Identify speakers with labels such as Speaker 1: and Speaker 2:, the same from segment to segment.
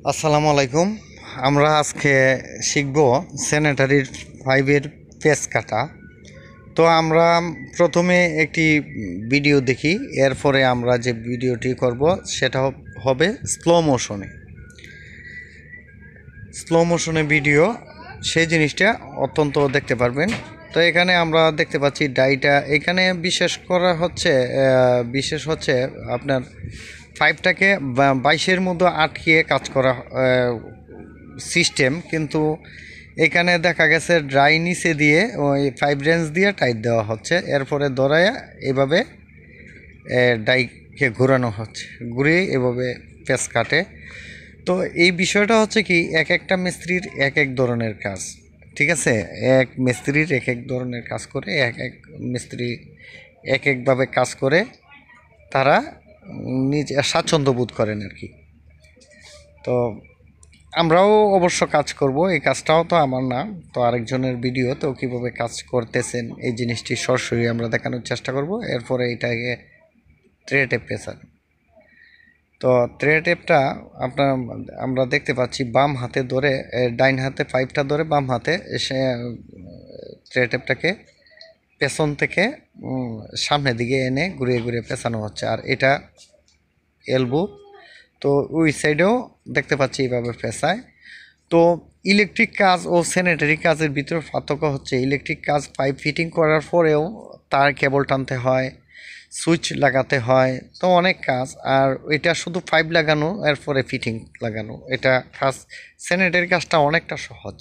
Speaker 1: আসসালামু আলাইকুম। আমরা আজকে শিখব স্যানিটারির পাইপের পেচ কাটা। তো আমরা প্রথমে একটি ভিডিও দেখি, এরপরে আমরা যে ভিডিওটি করব সেটা হবে স্লো মোশনে ভিডিও। সেই জিনিসটা অত্যন্ত দেখতে পারবেন। তো এখানে আমরা দেখতে পাচ্ছি ডাইটা এখানে বিশেষ হচ্ছে আপনার পাইপটাকে 22-এর মধ্যে আটকিয়ে কাজ করা সিস্টেম, কিন্তু এখানে দেখা গেছে ড্রাই নিচে দিয়ে ওই 5 রেঞ্জ দিয়ে টাইট দেওয়া হচ্ছে, এরপরে দড়াইয়া এভাবে ডাইকে ঘোরানো হচ্ছে, ঘুরিয়ে এভাবে পেঁচ কাটে। তো এই বিষয়টা হচ্ছে কি, এক একটা মিস্ত্রির এক এক ধরনের কাজ, ঠিক আছে। এক মিস্ত্রির এক এক ধরনের কাজ করে, এক এক মিস্ত্রি এক একভাবে কাজ করে, তারা নিজে স্বাচ্ছন্দ্য বোধ করেন আর কি। তো আমরাও অবশ্য কাজ করব, এই কাজটাও তো আমার না, তো আরেকজনের ভিডিও, তো কীভাবে কাজ করতেছেন এই জিনিসটি সরাসরি আমরা দেখানোর চেষ্টা করব। এরপরে এটাকে ট্রে টেপ পেঁচান। তো ট্রে টেপটা আমরা দেখতে পাচ্ছি বাম হাতে ধরে, ডাইন হাতে পাইপটা ধরে বাম হাতে এসে ট্রে টেপটাকে পেছন থেকে সামনের দিকে এনে ঘুরিয়ে ঘুরিয়ে পেঁচানো হচ্ছে, আর এটা এলবো। তো ওই সাইডেও দেখতে পাচ্ছি এইভাবে পেঁচায়। তো ইলেকট্রিক কাজ ও স্যানিটারি কাজের ভিতরে পার্থক্য হচ্ছে, ইলেকট্রিক কাজ পাইপ ফিটিং করার পরেও তার কেবল টানতে হয়, সুইচ লাগাতে হয়, তো অনেক কাজ। আর এটা শুধু পাইপ লাগানো, এরপরে ফিটিং লাগানো, এটা কাজ। স্যানিটারি কাজটা অনেকটা সহজ।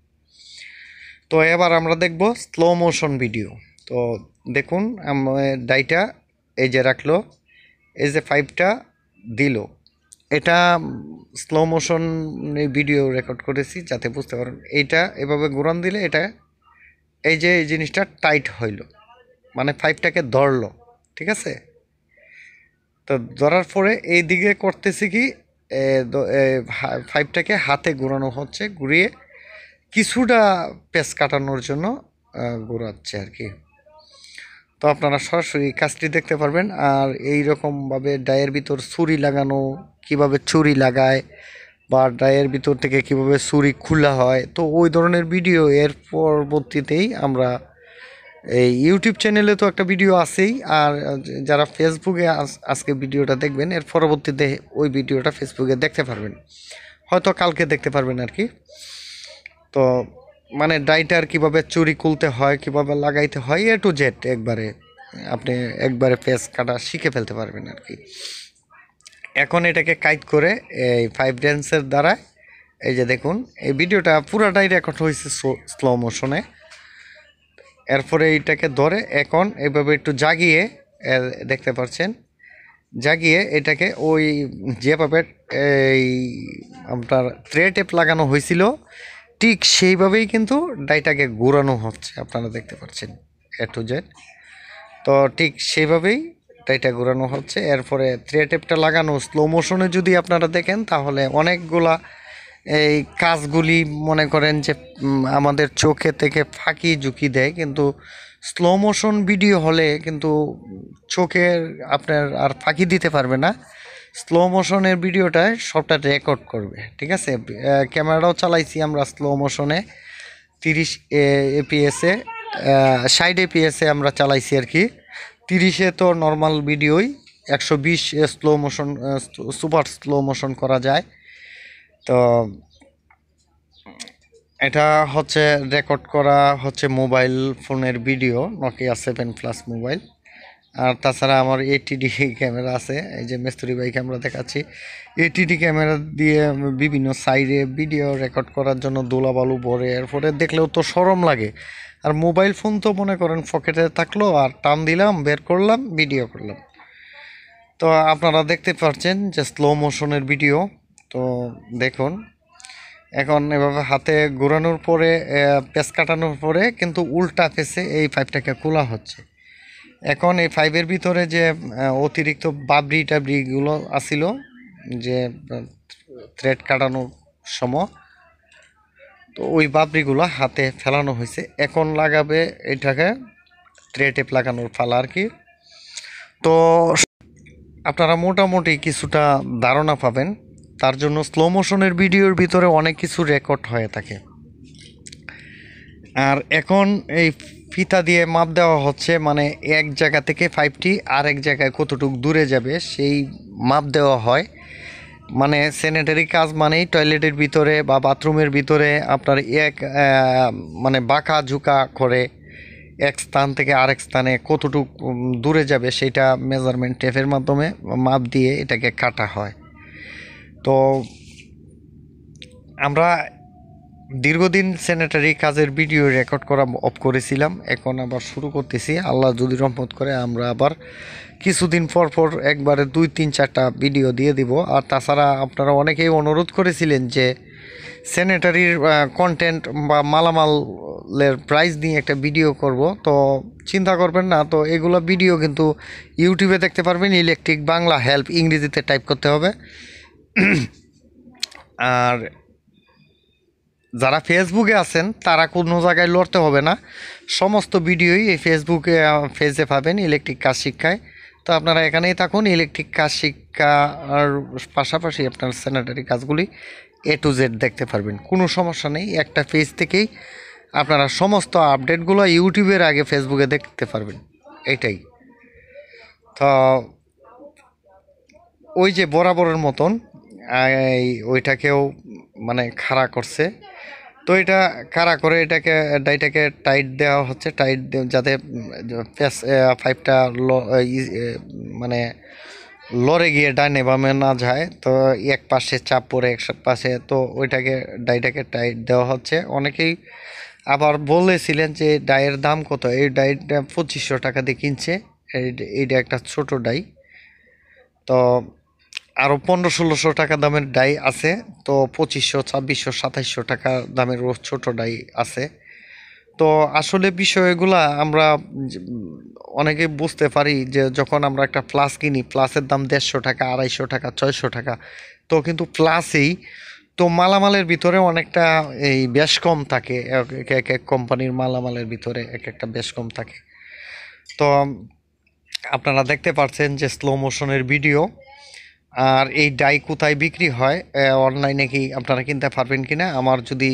Speaker 1: তো এবার আমরা দেখব স্লো মোশন ভিডিও। তো দেখুন, ডাইটা এই যে রাখলো, এই যে পাইপটা দিল, এটা স্লো মোশন ভিডিও রেকর্ড করেছি যাতে বুঝতে পারেন। এইটা এভাবে ঘুরান দিলে এটা এই যে এই জিনিসটা টাইট হইল, মানে পাইপটাকে ধরলো, ঠিক আছে। তো ধরার পরে এই দিকে করতেছি কি, পাইপটাকে হাতে ঘোরানো হচ্ছে, ঘুরিয়ে কিছুটা পেঁচ কাটানোর জন্য ঘোরাচ্ছে আর কি। তো আপনারা সরাসরি কাজটি দেখতে পারবেন। আর এই রকমভাবে ডায়ের ভিতর ছুরি লাগানো, কিভাবে ছুরি লাগায়, বা ডায়ের ভিতর থেকে কিভাবে ছুরি খোলা হয়, তো ওই ধরনের ভিডিও এর পরবর্তীতেই আমরা এই ইউটিউব চ্যানেলে তো একটা ভিডিও আছেই, আর যারা ফেসবুকে আজকে ভিডিওটা দেখবেন, এর পরবর্তীতে ওই ভিডিওটা ফেসবুকে দেখতে পারবেন, হয়তো কালকে দেখতে পারবেন আর কি। তো মানে ডাইটার কিভাবে চুরি খুলতে হয়, কিভাবে লাগাইতে হয়, এ টু জেড আপনি একবারে পেঁচ কাটা শিখে ফেলতে পারবেন আর কি। এখন এটাকে কাইট করে এই 5 রেঞ্জের দ্বারা, এই যে দেখুন, এই ভিডিওটা পুরাটাই রেকর্ড হয়েছে স্লো মোশনে। এরপরে এইটাকে ধরে এখন এইভাবে একটু জাগিয়ে, দেখতে পাচ্ছেন, জাগিয়ে এটাকে ওই যেভাবে এই আপনার থ্রে টেপ লাগানো হয়েছিল ঠিক সেইভাবেই কিন্তু ডাইটাকে ঘোরানো হচ্ছে, আপনারা দেখতে পাচ্ছেন এ টু জেড। তো ঠিক সেইভাবেই ডাইটা ঘোরানো হচ্ছে। এরপরে থ্রে টেপটা লাগানো স্লো মোশনে যদি আপনারা দেখেন, তাহলে অনেকগুলা এই কাজগুলি মনে করেন যে আমাদের চোখে থেকে ফাঁকি ঝুঁকি দেয়, কিন্তু স্লো মোশন ভিডিও হলে কিন্তু চোখের আপনার আর ফাঁকি দিতে পারবে না। স্লো মোশনের ভিডিওটায় সবটা রেকর্ড করবে, ঠিক আছে। ক্যামেরাটাও চালাইছি আমরা স্লো মোশনে 30 এপিএসে, 60 এপিএসে আমরা চালাইছি আর কি। 30-এ তো নর্মাল ভিডিওই, 120 slow motion, super slow motion করা যায়। তো এটা হচ্ছে রেকর্ড করা হচ্ছে মোবাইল ফোনের ভিডিও, নোকিয়া 7+ মোবাইল। আর তাছাড়া আমার এটিডি ক্যামেরা আছে, এই যে মিস্ত্রি ভাই ক্যামেরা দেখাচ্ছি। এটিডি ক্যামেরা দিয়ে বিভিন্ন সাইডে ভিডিও রেকর্ড করার জন্য ধুলাবালু ভরে, এরপরে দেখলেও তো শরম লাগে। আর মোবাইল ফোন তো মনে করেন পকেটে থাকলো, আর টান দিলাম, বের করলাম, ভিডিও করলাম। তো আপনারা দেখতে পাচ্ছেন যে স্লো মোশনের ভিডিও। তো দেখুন, এখন এভাবে হাতে ঘোরানোর পরে, পেঁচ কাটানোর পরে কিন্তু উল্টা পেঁচে এই পাইপটাকে খোলা হচ্ছে। এখন এই পাইপের ভিতরে যে অতিরিক্ত বাবরি টাবরিগুলো আসিল, যে থ্রেড কাটানোর সময়, তো ওই বাবরিগুলো হাতে ফেলানো হয়েছে। এখন লাগাবে এটাকে থ্রেড টেপ লাগানোর পালা আর কি। তো আপনারা মোটামুটি কিছুটা ধারণা পাবেন তার জন্য স্লো মোশনের ভিডিওর ভিতরে অনেক কিছু রেকর্ড হয়ে থাকে। আর এখন এই ফিতা দিয়ে মাপ দেওয়া হচ্ছে, মানে এক জায়গা থেকে 5টি আরেক জায়গায় কতটুকু দূরে যাবে সেই মাপ দেওয়া হয়। মানে স্যানিটারি কাজ মানেই টয়লেটের ভিতরে বা বাথরুমের ভিতরে আপনার মানে বাঁকা ঝুঁকা করে এক স্থান থেকে আরেক স্থানে কতটুকু দূরে যাবে সেটা মেজারমেন্ট টেপের মাধ্যমে মাপ দিয়ে এটাকে কাটা হয়। তো আমরা দীর্ঘদিন স্যানিটারি কাজের ভিডিও রেকর্ড করা অফ করেছিলাম, এখন আবার শুরু করতেছি। আল্লাহ যদি রহমত করে আমরা আবার কিছুদিন পর পর একবারে 2-3-4টা ভিডিও দিয়ে দিব। আর তাছাড়া আপনারা অনেকেই অনুরোধ করেছিলেন যে স্যানিটারির কন্টেন্ট বা মালামালের প্রাইস নিয়ে একটা ভিডিও করব, তো চিন্তা করবেন না। তো এগুলো ভিডিও কিন্তু ইউটিউবে দেখতে পারবেন, ইলেকট্রিক বাংলা হেল্প ইংরেজিতে টাইপ করতে হবে। আর যারা ফেসবুকে আছেন তারা কোনো জায়গায় লড়তে হবে না, সমস্ত ভিডিওই এই ফেসবুকে পেজে পাবেন ইলেকট্রিক কাজ শিক্ষায়। তো আপনারা এখানেই থাকুন, ইলেকট্রিক কাজ শিক্ষার পাশাপাশি আপনার স্যানিটারি কাজগুলি A to Z দেখতে পারবেন, কোনো সমস্যা নেই। একটা পেজ থেকেই আপনারা সমস্ত আপডেটগুলো ইউটিউবের আগে ফেসবুকে দেখতে পারবেন, এইটাই। তো ওই যে বরাবরের মতন ওইটাকেও মানে খাড়া করছে, তো এটা কারা করে এটাকে ডাইটাকে টাইট দেওয়া হচ্ছে, টাইট যাতে পাইপটা মানে লড়ে গিয়ে ডাইনে বামে না যায়, তো এক পাশে চাপ পড়ে এক পাশে, তো ওইটাকে ডাইটাকে টাইট দেওয়া হচ্ছে। অনেকেই আবার বলেছিলেন যে ডাইয়ের দাম কত, এই ডাইটা 2500 টাকা দিয়ে কিনছে, এইটা একটা ছোট ডাই। তো আরও 1500-1600 টাকা দামের ডাই আছে, তো 2500, 2600, 2700 টাকা দামের ছোট ডাই আছে। তো আসলে বিষয়গুলা আমরা অনেকে বুঝতে পারি যে যখন আমরা একটা প্লাস কিনি, প্লাসের দাম 150 টাকা, 250 টাকা, 600 টাকা, তো কিন্তু প্লাসেই তো মালামালের ভিতরে অনেকটা এই বেশ কম থাকে, এক এক কোম্পানির মালামালের ভিতরে এক একটা বেশ কম থাকে। তো আপনারা দেখতে পাচ্ছেন যে স্লো মোশনের ভিডিও। আর এই ডাই কোথায় বিক্রি হয়, অনলাইনে কি আপনারা কিনতে পারবেন কিনা, আমার যদি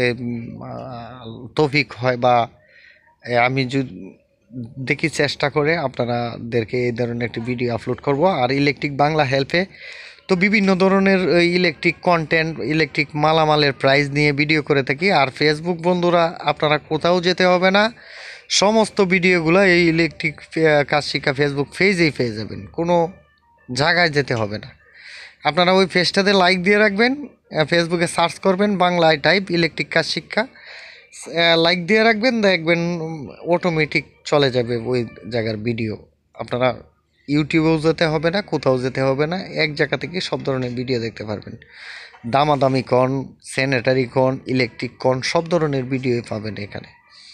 Speaker 1: তৌফিক হয় বা আমি যদি দেখি চেষ্টা করে আপনাদেরকে এই ধরনের একটি ভিডিও আপলোড করব। আর ইলেকট্রিক বাংলা হেল্পে তো বিভিন্ন ধরনের ইলেকট্রিক কন্টেন্ট, ইলেকট্রিক মালামালের প্রাইস নিয়ে ভিডিও করে থাকি। আর ফেসবুক বন্ধুরা আপনারা কোথাও যেতে হবে না, সমস্ত ভিডিওগুলো এই ইলেকট্রিক কাজ শিক্ষা ফেসবুক পেজেই পেয়ে যাবেন, কোনো জায়গায় যেতে হবে না। আপনারা ওই পেজটাতে লাইক দিয়ে রাখবেন, ফেসবুকে সার্চ করবেন বাংলায় টাইপ ইলেকট্রিক কাজ শিক্ষা, লাইক দিয়ে রাখবেন, দেখবেন অটোমেটিক চলে যাবে ওই জায়গার ভিডিও। আপনারা ইউটিউবেও যেতে হবে না, কোথাও যেতে হবে না, এক জায়গা থেকে সব ধরনের ভিডিও দেখতে পারবেন। দামাদামি কন, স্যানিটারি কন, ইলেকট্রিক কন, সব ধরনের ভিডিওই পাবেন এখানে।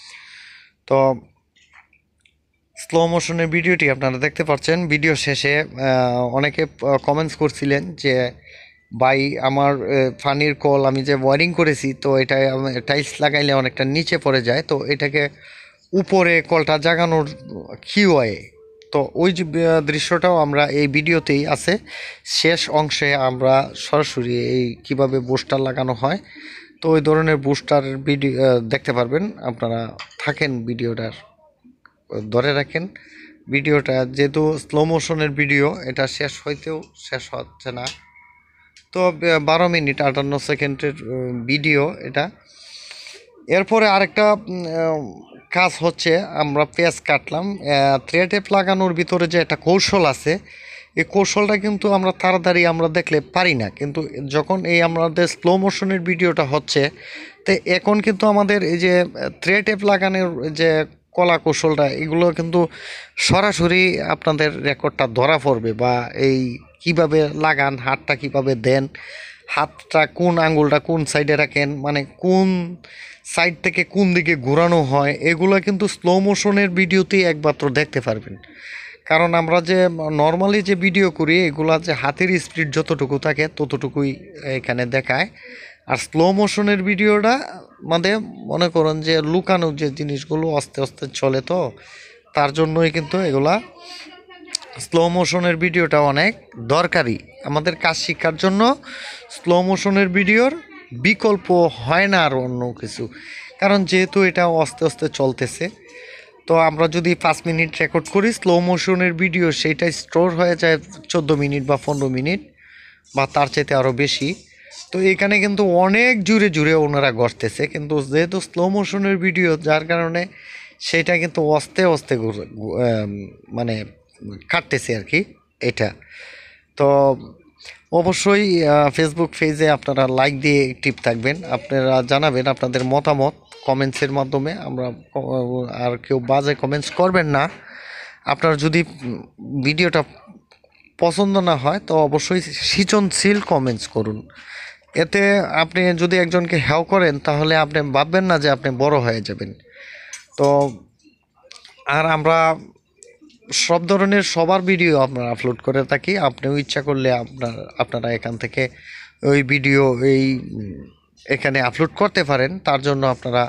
Speaker 1: তো স্লো মোশনের ভিডিওটি আপনারা দেখতে পাচ্ছেন। ভিডিও শেষে অনেকে কমেন্টস করছিলেন যে ভাই আমার পানির কল আমি যে ওয়ারিং করেছি, তো এটা টাইলস লাগাইলে অনেকটা নিচে পড়ে যায়, তো এটাকে উপরে কলটা জাগানোর কি হয়। তো ওই যে দৃশ্যটাও আমরা এই ভিডিওতেই আছে, শেষ অংশে আমরা সরাসরি এই কীভাবে বুস্টার লাগানো হয়, তো ওই ধরনের বুস্টার ভিডিও দেখতে পারবেন। আপনারা থাকেন ভিডিওটার ধরে রাখেন, ভিডিওটা যেহেতু স্লো মোশনের ভিডিও, এটা শেষ হইতেও শেষ হচ্ছে না। তো 12 মিনিট 58 সেকেন্ডের ভিডিও এটা। এরপরে আরেকটা কাজ হচ্ছে, আমরা পেঁয়াজ কাটলাম, থ্রেড টেপ লাগানোর ভিতরে যে একটা কৌশল আছে, এই কৌশলটা কিন্তু আমরা তাড়াতাড়ি আমরা দেখলে পারি না, কিন্তু যখন এই আমাদের স্লো মোশনের ভিডিওটা হচ্ছে, তো এখন কিন্তু আমাদের এই যে থ্রেড টেপ লাগানোর যে কলা কৌশলটা, এগুলো কিন্তু সরাসরি আপনাদের রেকর্ডটা ধরা পড়বে, বা এই কিভাবে লাগান, হাতটা কিভাবে দেন, হাতটা কোন আঙ্গুলটা কোন সাইডে রাখেন, মানে কোন সাইড থেকে কোন দিকে ঘোরানো হয়, এগুলো কিন্তু স্লো মোশনের ভিডিওতেই একমাত্র দেখতে পারবেন। কারণ আমরা যে নর্মালি যে ভিডিও করি, এগুলা যে হাতের স্পিড যতটুকু থাকে ততটুকুই এখানে দেখায়। আর স্লো মোশনের ভিডিওটা মানে মনে করেন যে লুকানো যে জিনিসগুলো আস্তে আস্তে চলে, তো তার জন্যই কিন্তু এগুলা স্লো মোশনের ভিডিওটা অনেক দরকারি আমাদের কাজ শিক্ষার জন্য। স্লো মোশনের ভিডিওর বিকল্প হয় না আর অন্য কিছু, কারণ যেহেতু এটা আস্তে আস্তে চলতেছে। তো আমরা যদি 5 মিনিট রেকর্ড করি স্লো মোশনের ভিডিও, সেইটা স্টোর হয়ে যায় 14 মিনিট বা 15 মিনিট বা তার চাইতে আরও বেশি। তো এখানে কিন্তু অনেক জুড়ে জুড়ে ওনারা গড়তেছে, কিন্তু যেহেতু স্লো মোশনের ভিডিও যার কারণে সেটা কিন্তু আস্তে আস্তে মানে কাটতেছে আর কি এটা। তো অবশ্যই ফেসবুক পেজে আপনারা লাইক দিয়ে অ্যাক্টিভ থাকবেন, আপনারা জানাবেন আপনাদের মতামত কমেন্টসের মাধ্যমে। আমরা আর কেউ বাজে কমেন্টস করবেন না। আপনার যদি ভিডিওটা পছন্দ না হয় তো অবশ্যই সৃজনশীল কমেন্টস করুন। এতে আপনি যদি একজনকে হ্যাও করেন তাহলে আপনি ভাববেন না যে আপনি বড় হয়ে যাবেন। তো আর আমরা সব ধরনের সবার ভিডিও আপনারা আপলোড করে থাকি। আপনিও ইচ্ছা করলে আপনারা এখান থেকে ওই ভিডিও এখানে আপলোড করতে পারেন। তার জন্য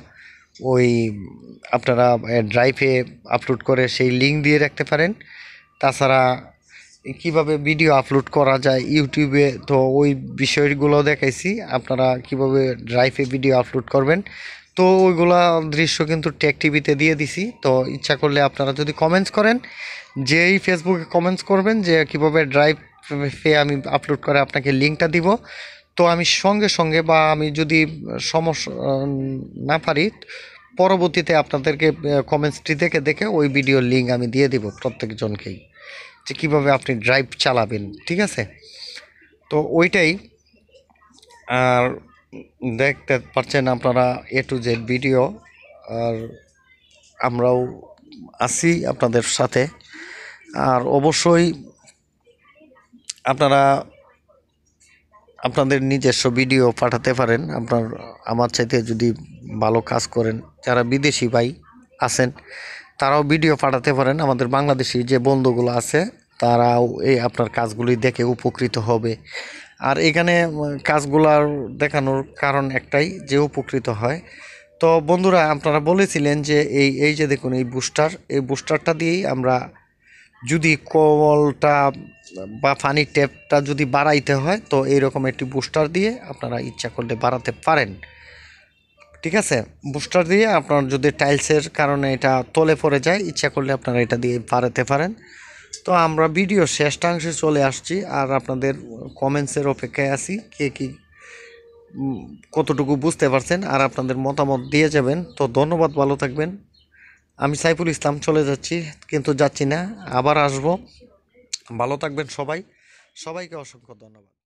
Speaker 1: আপনারা ড্রাইভে আপলোড করে সেই লিঙ্ক দিয়ে রাখতে পারেন। তাছাড়া কিভাবে ভিডিও আপলোড করা যায় ইউটিউবে, তো ওই বিষয়গুলো দেখাইছি আপনারা কিভাবে ড্রাইভে ভিডিও আপলোড করবেন। তো ওইগুলা দৃশ্য কিন্তু টেক টিভিতে দিয়ে দিছি। তো ইচ্ছা করলে আপনারা যদি কমেন্টস করেন, যেই ফেসবুকে কমেন্টস করবেন যে কীভাবে ড্রাইভে আমি আপলোড করে আপনাকে লিঙ্কটা দিব, তো আমি সঙ্গে সঙ্গে বা আমি যদি সমস্যা না পারি পরবর্তীতে আপনাদেরকে কমেন্টসটি দেখে দেখে ওই ভিডিওর লিঙ্ক আমি দিয়ে দিব প্রত্যেকজনকেই, যে কীভাবে আপনি ড্রাইভ চালাবেন। ঠিক আছে, তো ওইটাই। আর দেখতে পাচ্ছেন আপনারা A to Z ভিডিও, আর আমরাও আছি আপনাদের সাথে। আর অবশ্যই আপনারা আপনাদের নিজস্ব ভিডিও পাঠাতে পারেন। আমার চাইতে যদি ভালো কাজ করেন, যারা বিদেশি ভাই আছেন তারাও ভিডিও পাঠাতে পারেন। আমাদের বাংলাদেশি যে বন্ধুগুলো আছে তারাও আপনার কাজগুলি দেখে উপকৃত হবে। আর এখানে কাজগুলার দেখানোর কারণ একটাই, যে উপকৃত হয়। তো বন্ধুরা, আপনারা বলেছিলেন যে এই যে দেখুন এই বুস্টারটা দিয়েই আমরা যদি কলটা বা পানির ট্যাপটা যদি বাড়াইতে হয় তো এইরকম একটি বুস্টার দিয়ে আপনারা ইচ্ছা করলে বাড়াতে পারেন। ঠিক আছে, বুস্টার দিয়ে আপনার যদি টাইলসের কারণে এটা তলে পড়ে যায়, ইচ্ছা করলে আপনারা এটা দিয়ে বাড়াতে পারেন। তো আমরা ভিডিও শেষাংশে চলে আসছি, আর আপনাদের কমেন্টসের অপেক্ষায় আছি, কে কি কতটুকু বুঝতে পারছেন আর আপনাদের মতামত দিয়ে যাবেন। তো ধন্যবাদ, ভালো থাকবেন। আমি সাইফুল ইসলাম চলে যাচ্ছি, কিন্তু যাচ্ছি না, আবার আসব। ভালো থাকবেন সবাই, সবাইকে অসংখ্য ধন্যবাদ।